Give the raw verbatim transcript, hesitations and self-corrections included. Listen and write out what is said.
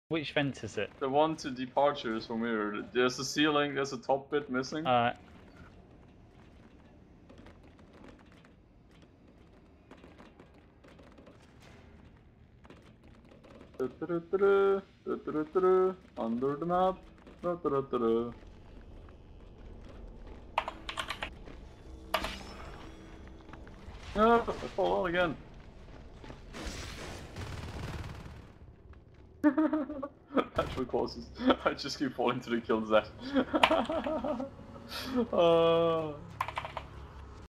Which vent is it? The one to departure is from here. There's a ceiling, there's a top bit missing. Alright. Under the map. No, I fall out again. Natural causes. I just keep falling to the kill Z. uh...